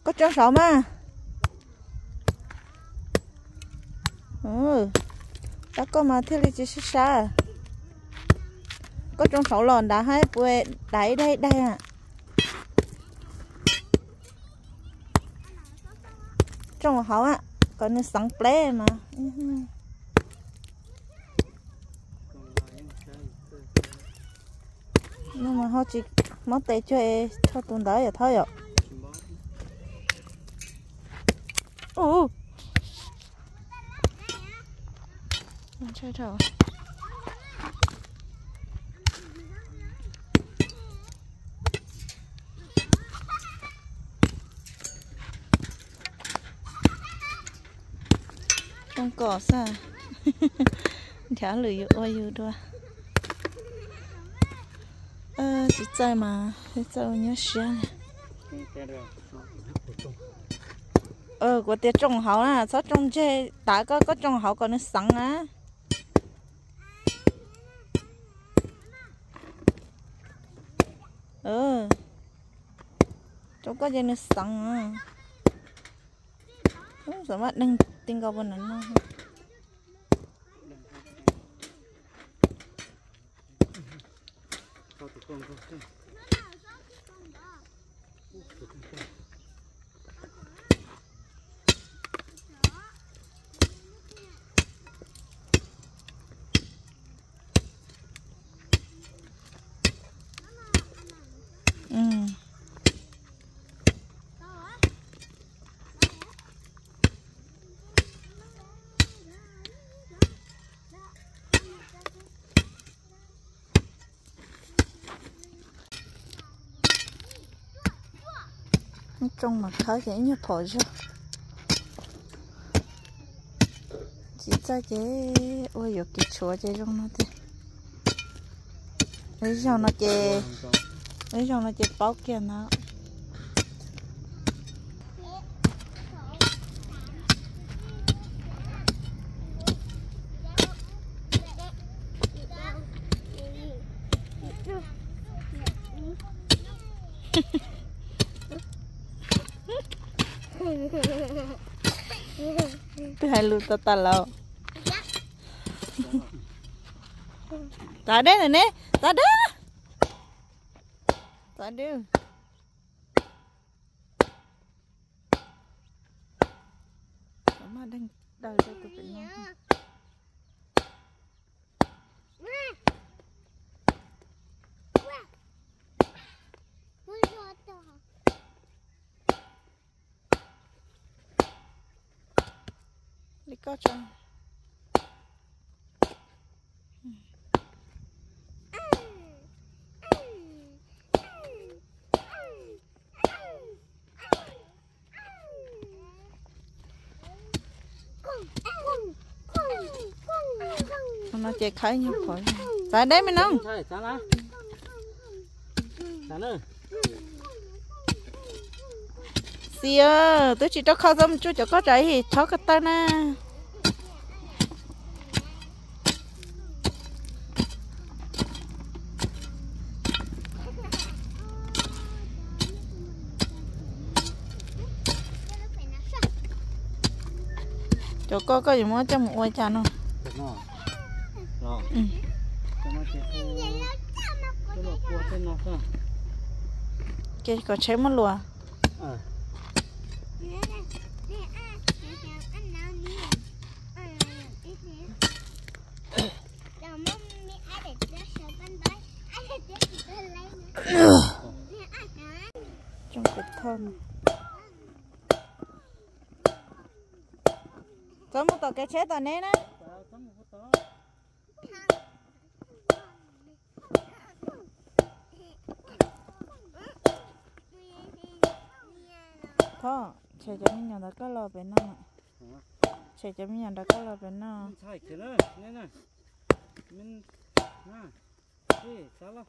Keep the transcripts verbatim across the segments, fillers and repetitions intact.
có cho sọ mà ừ đã có mà thế là chỉ xa có trong sọ lòn đã hết quê đẩy đây đây à trong họ á còn nó sẵn plé mà nhưng mà họ chỉ mất tay cho em cho tuần đấy là thôi rồi ồ chơi thở trong cỏ xa chả lười ôi yêu đua ơ chỉ chơi mà chỉ chơi nhớ xíu này ờ của tiệt trồng hậu à sao trồng chơi đã có có trồng hậu còn nó sẵn á ờ chỗ có gì nó sẵn à không sợ mất đừng tin câu bên nó ừ trong mà khá dễ như thổi chứ chỉ cho chế ôi dồi kì chúa chế trong nó thì lấy cho nó chế lấy cho nó chế bao kia nó tôi hay lụt ta ta lâu ta đây này nè ta đó ta đưa mà đang đợi cho tôi phải nói đi có cho nó chạy khai như khỏi tại đấy mình không xìa tôi chỉ cho kho dâm chú cho có trái thì cho cái tay nè cho có có gì muốn cho một quay chả nó cái có chế mất lùa trong cái thơm có một tờ cái chết tờ nè nè thôi chạy cho mình nhận được cái lò bên nào chạy cho mình nhận được cái lò bên nào chạy cái nữa nè nè mình nè đi sao lo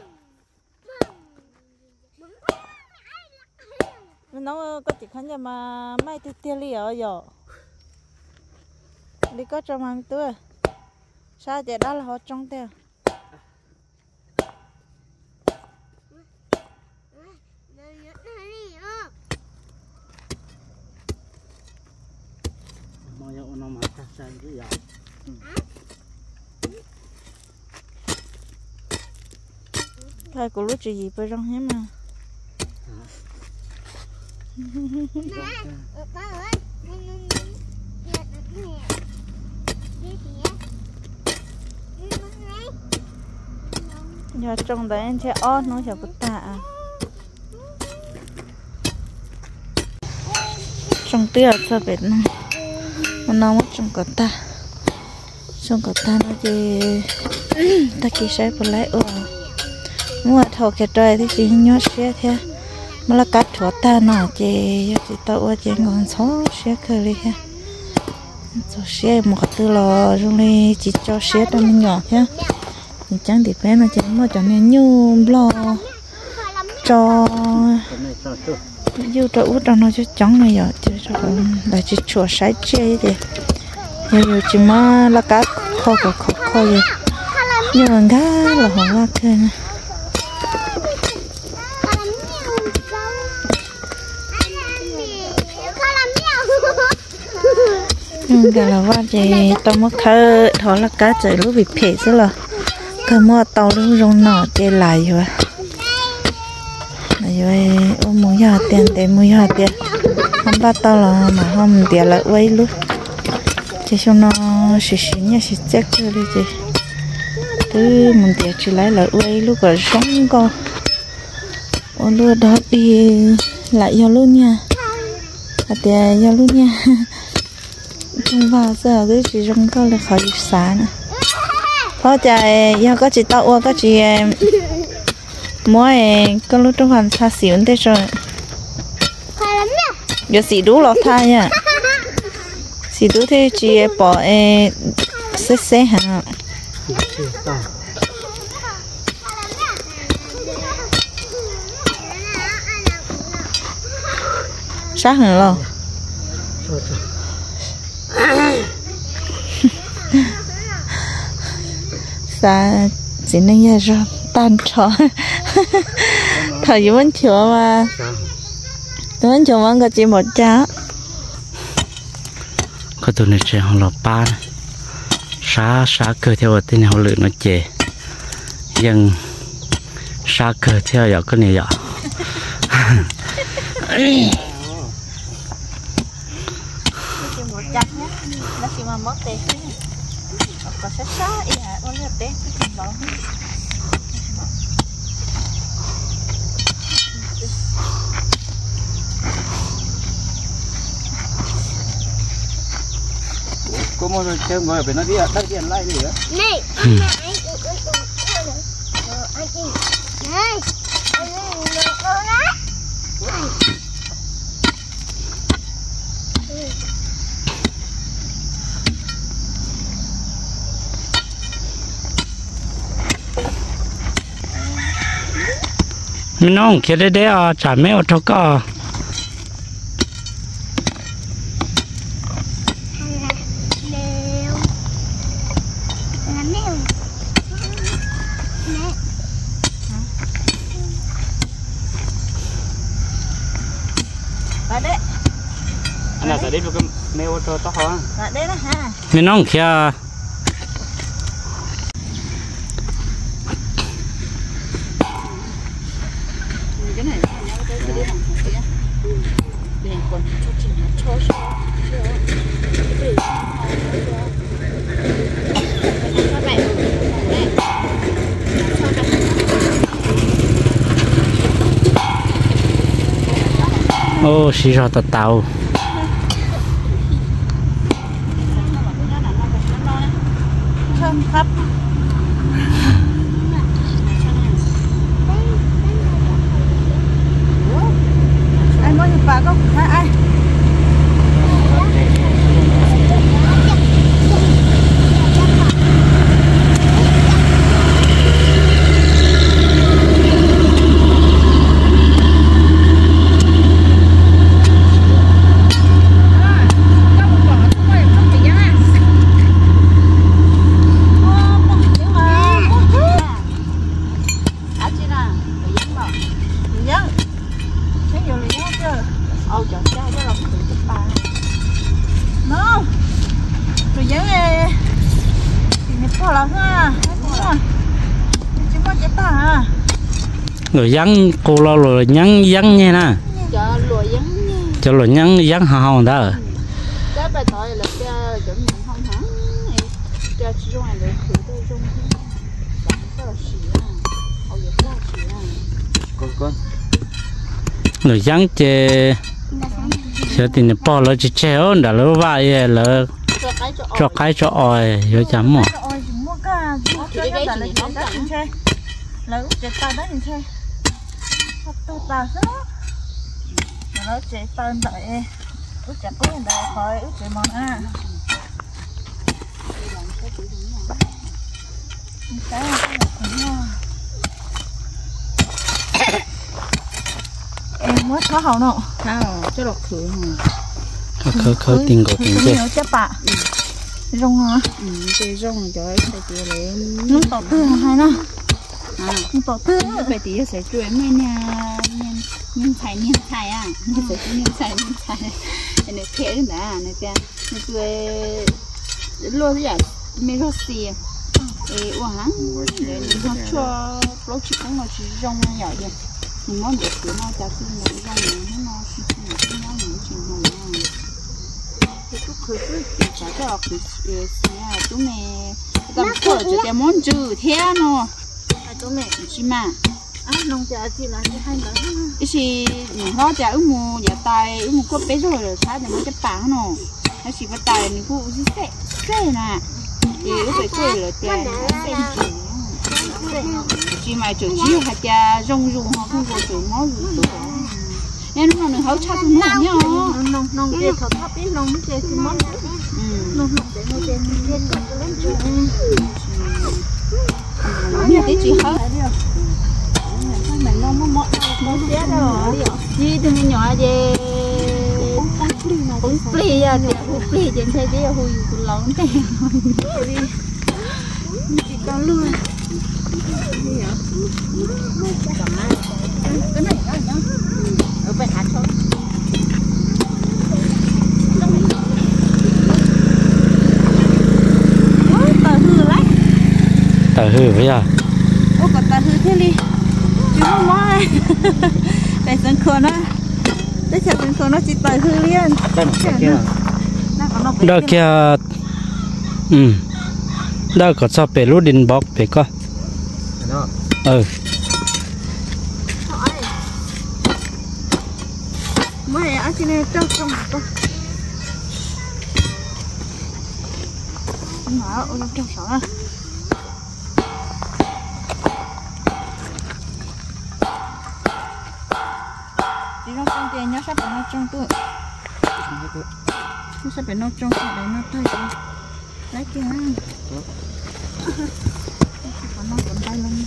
nó có chỉ khán giả mà mai tiêu tiêu li ở giờ đi có cho mang tôi sao vậy đó là họ trong tiêu Thôi cô lúc gì phải rong hết mà. Giờ trong đấy anh sẽ ót nó sẽ bứt tạ. Trong tiêu cho Việt Nam mà nó mất trong cỏ ta trong cỏ ta nó chỉ ta kỳ sai một lấy ô mua thầu cái trời thì chỉ nhớ xe thế mà là cắt thua ta nó chỉ chỉ tao chỉ ngon số xe khơi đi ha số xe một cái tư lò rồi này chỉ cho xe đó nó nhỏ nhá chẳng thì bé nó chỉ mua cho nên như lo cho yêu cho út nó cho trắng này rồi chứ là chỉ chua sái chê thì nhiều chỉ mà là cá kho kho kho kho vậy nhưng mà cá là họ qua kia nè nhưng cái là qua thì tao mới khơi thọ là cá trời lúc bị phê chứ là cái mua tàu lúc rong nọ chê lại rồi rồi ôm mua giờ tiền để mua giờ tiền không bắt tao là mà không tiền là quay luôn chỉ cho nó xì xì nhá xì chết rồi đi chị thứ mình tiền chỉ lấy là quay lúc rồi sống con ôn luôn đó đi lại vô luôn nha à tiền vô luôn nha không vào giờ cứ chỉ rong con là khỏi xả nữa thôi trời do có chị tao qua có chị mỗi con lúc trong hoàn xa xỉu thế rồi giờ xỉ đủ lọt thay nha xỉ đủ thế chị bỏ xế xế hả sát hả lo xa chỉ nên nghe rồi tan trò thời giờ vẫn chưa mà vẫn chưa vẫn có chỉ một cháu có tụi này chơi họ lọp ba xa xa cơ theo tên họ lựa nó chè nhưng xa cơ theo giờ cái này giờ một chặt nhé nó chỉ mà mất tiền có sát sát ý hả con nhập đấy cái đó cô mua rồi chơi ngồi ở bên nó đi à đắt tiền lại đi á này anh này anh anh này anh mình nong kia đấy đấy à chả mấy ở trong có anh là đấy được cái mèo cho tao hả? Dạ đấy đó ha. Mình nong kia cái này cái đi hàng kia để còn cho chị nó cho cho ô xí ra tao tàu không thấp anh muốn nhập bà không hai ai người dân cô lo rồi nhắn dân nha nè cho lụa dân cho rồi nhắn dân hào đó cái bài tỏi là cho chuẩn bị không hả cho chỉ dùng để thử tôi dùng cái cái gì à hầu như cái gì à con con người dân chơi sẽ tìm bỏ lỡ chỉ chéo đã lỡ vai lỡ cho cái cho oi rồi chấm mà lỡ chạy tao đó nhìn chơi tao tao đó lỡ chạy tao đợi út chạy có hiện đại khỏi út chạy mòn à em mới tháo hậu nọ tháo cho lọc khử khử khử tiền cổ tiền chơi chắc bạ rong hả ừ chơi rong rồi phải chơi lên nó tỏ tư hay nó à tỏ tư phải tí sẽ chơi mấy nhà nhân nhân tài nhân tài à nhân sẽ nhân tài nhân tài này thế đó này kia này chơi luôn thế à mấy lô xì ê uổng lắm để nó cho lô chỉ có mà chỉ rong nhỏ vậy mình món được của nó cho khi nó rong nó nó chỉ chỉ nó những chuyện này cái chút khử chút chả cho khử xe chúng mẹ làm phở cho cái món trừ thế nó chúng mẹ chỉ mà à nông gia chỉ là cái hai đó cái gì nó chả ước mù nhà tài ước mù có bé rồi rồi sao để nó cái bảng nó nó chỉ bắt tài mình cũng chỉ xe xe nè thì lúc phải quên rồi tiền chỉ mà chủ chỉ hạt cha rong rong họ không có chủ máu rủ nên nó nó hấu cha tụi nó nhá nông nông nông chơi thật thấp ít nông chơi thì món nông nông để nó chơi chơi còn có lớn chuyện như thế chị hấu mình nó mất nó chết rồi gì thì mình nhỏ về cũng pli à thì cũng pli trên thế đấy hồi cũng lớn thế chỉ còn luôn cái này cái này ở bên hạt thôi tờ hư lấy tờ hư bây giờ ô còn tờ hư thế đi chứ không nói để sân khôn á để cho sân khôn nó chỉ tờ hư liền đó kia ừ đó có sao về lúa đình bọc về coi ừ mới ở trên này trong trong con mở ở trong sọ chỉ nó trong tiền nhá sắp phải nó trong tuổi nó sắp phải nó trong để nó thay cái lấy kia còn nó còn tay lên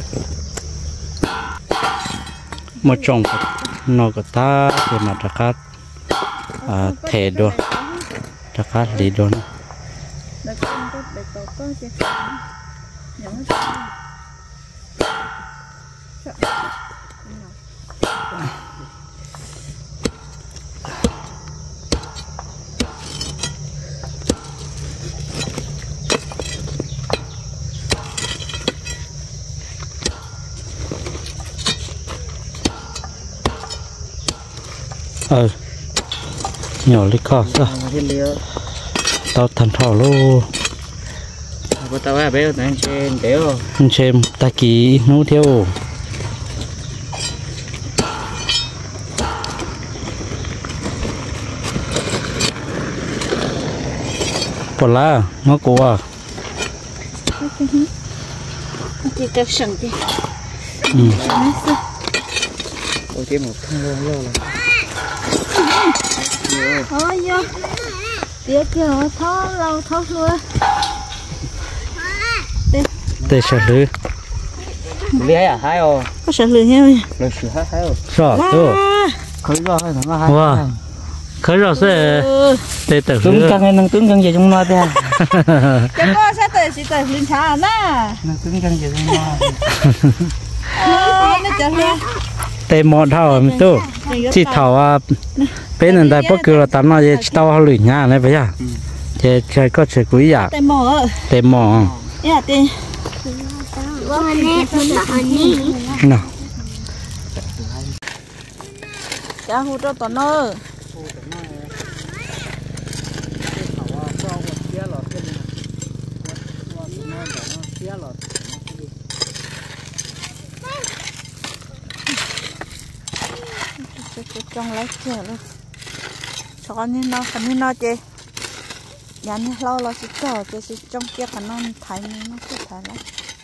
một trong nó có ta thì mà đặc khác à thể đồ đặc khác lý đồ này để con có để có có sẽ những ờ nhỏ lấy cỏ sao tao thành thỏ luôn tao hay béo tao trên béo anh xem ta kỹ nấu theo còn lá nó cố à chỉ được sừng thì ừ. ôi thêm một thằng luôn luôn thôi vô tiếc kia thó lâu thó luôn tê sợ lư lý à hai ô có sợ lư heo lời sửa hai hai ô sợ tôi khởi ra hai thằng hai wow khởi ra sẽ tê tử tướng căng hay năng tướng căng gì trong nó thế cái con sẽ tới chỉ tới linh茶na năng tướng căng gì trong nó ờ nó chả lừa tê mọt thảo mình tu chỉ thảo à bên này đại bất cứ là tao nói chỉ tao lười nhà này vậy à thì chơi có chơi quý à tê mò tê mò ya tê con này con đó này nào cha hú cho tao nơ Ồ, tao nói cái khẩu à, cho một phía lọt cái này lọt tao nói để nó phía lọt trong lấy chè luôn cho con nên nó còn nên nó chè nhà này lâu lâu chỉ cho chè chỉ trong kia còn nó thái nó cứ thái lại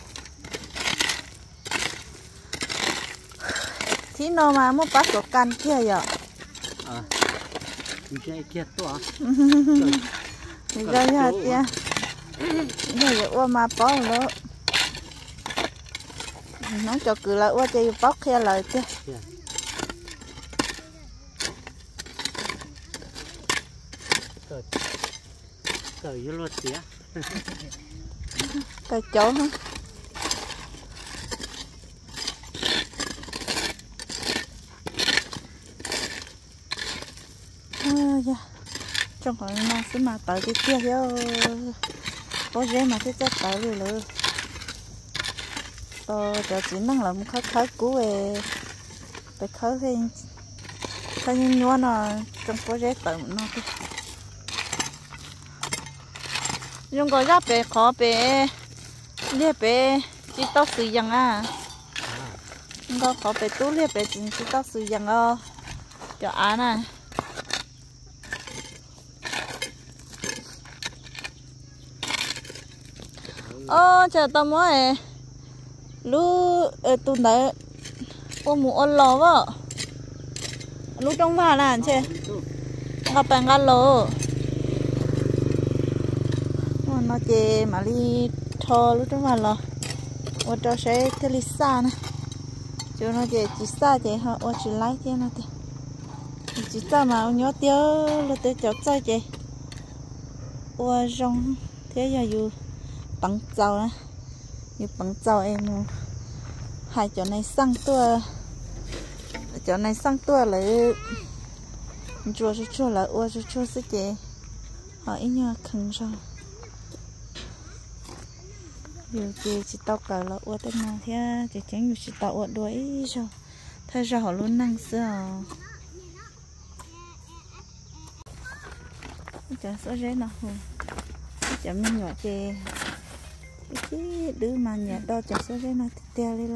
thì nó mà muốn bắt được can kia vậy à cái kia to thì ra nhà kia nhà vậy qua mà bỏ nữa nó cho cứ lại qua chơi bóc kia lại kia cởi vô luật tía cái chỗ hả trong khỏi nó sẽ mà tới cái kia chứ có dễ mà sẽ chết tới rồi nữa tôi cho chỉ năng là một khởi khởi cũ về phải khởi thì khởi như nhua nó trong có dễ tới nó thì dùng có ra bể khó bể liệt bể chỉ tao sử dụng à có khó bể tú liệt bể chỉ tao sử dụng ờ cho án này ơ chờ tao mới lu tụi đấy ôm mũ ôn lò vợ lu trong vào là chứ gặp bạn gan lò nó chê mà đi thò lu trong vào lò ô cho sẽ thế li xa nè chứ nó chê chỉ xa chê họ ô chỉ lái thế nó thì chỉ xa mà nhớ tiêu lu tiêu chót chơi chê ô rong thế giờ dù bằng dầu nè như bằng dầu em hai chỗ này xăng tua chỗ này xăng tua lại chua chua chua là ua chua chua sẽ chị họ ít nhờ khẩn rồi dù chị chỉ tao cả là ua tên nào thế chỉ chẳng dù chỉ tao ua đuổi rồi thay ra họ luôn năng xưa chả số rễ nào chả mình nhỏ chê cái đứa mà nhà đo chả số rễ nào thì teo đi luôn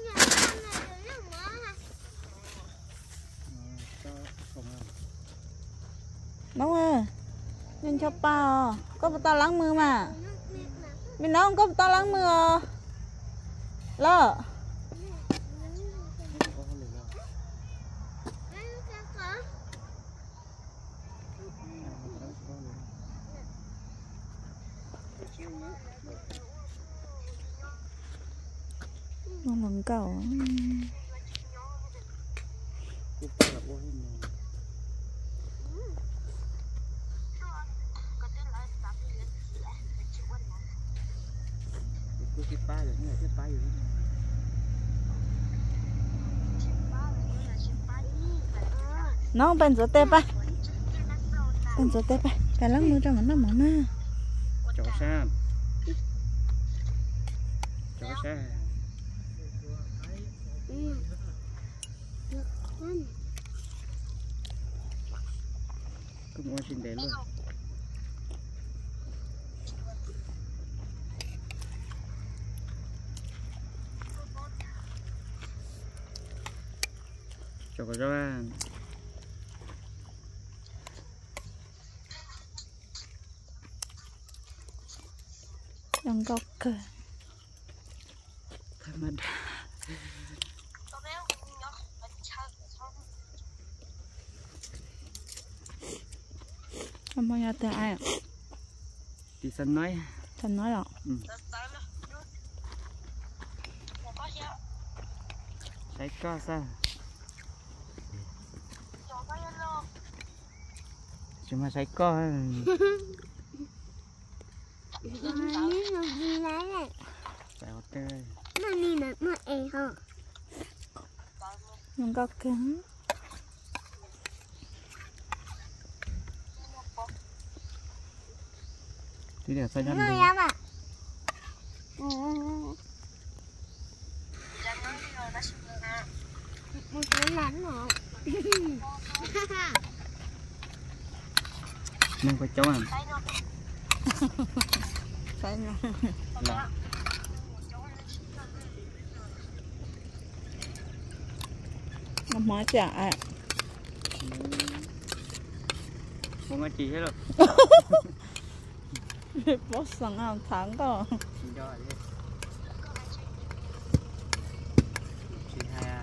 nấu à nên cho bao có một tao lắng mưa mà mình nấu không có một tao lắng mưa lỡ nó lần cầu nó bên chỗ tép á bên chỗ tép á cái lắm nữa cho nó nằm mà chó sam chó sam cũng mua xin đến luôn cho các bạn đang góc cờ Thầm không bao giờ từ ai ạ? Thì sân nói Sân nói rồi. Ừ. Đấy có sao? Chúng ta sẽ có Bảo tơi Không có cứng Thì để sao nhăn đi một cái lắn hả? mình phải chống à Phải nè. Nó mới chả à. không có chi hết rồi Bó sẵn hàng tháng cơ. xin cho đi chị hai à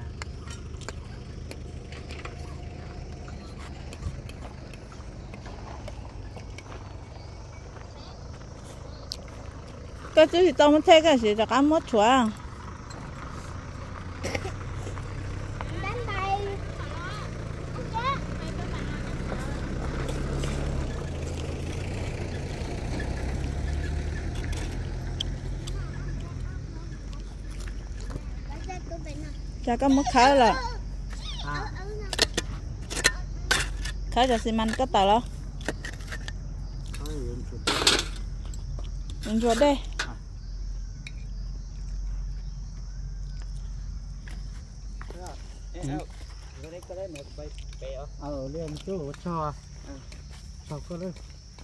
Cái chứ thì tao mới thấy cái gì cho cá mất chúa à. Chả có mất khá là khá cho xi măng cái tàu đó mình chuột đây ờ liền chú cho cho có đấy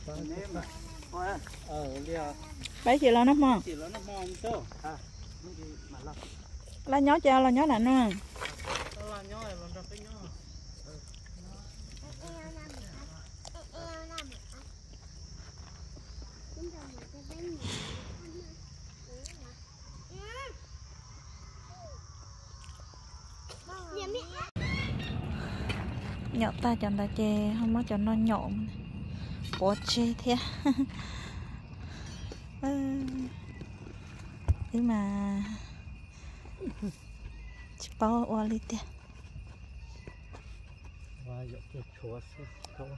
ờ liền bảy chị lo nó mò chỉ nó mong cho à lá nhó cho lá nhó nè nó là nhó là nó cái nhó nhọ ta chọn ta chê không có chọn nó nhộm bỏ chê thế thế mà chỉ bao qua đi thế và dọc cái chúa không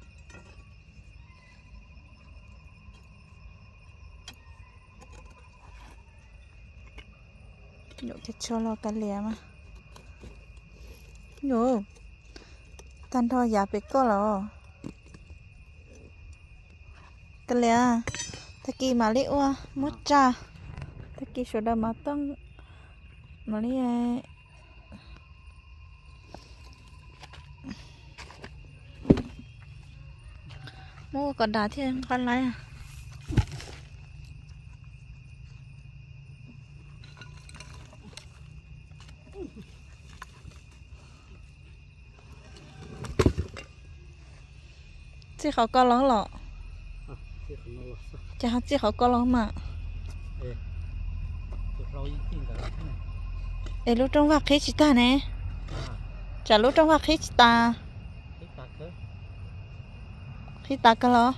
nhọ cái cho lo cái lẻ mà nhọ tan thôi giả bị có rồi cái lẻ thế kia mà liệu à mất cha thế kia số đợt mà tăng mà đi mua còn đá thì con lấy à chỉ họ có lóng lọ chả họ chỉ họ có lóng mà ê lúc trong vạc khí chị ta nè chả lúc trong vạc khí chị ta khí ta cái lo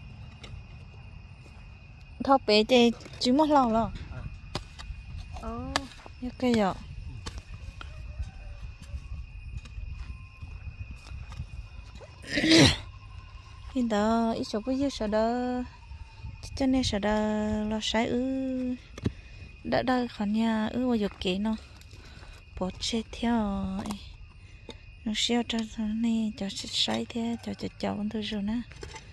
thọ bé chị chỉ một lòng lo ồ như cái gì hiện đó ít số bây giờ số đó cho nên số đó lo sai ư đã đã khỏi nhà ư vào dục kỹ nó bỏ chết theo nó xeo cho này cho sai thế cho cho cháu vẫn thôi rồi nè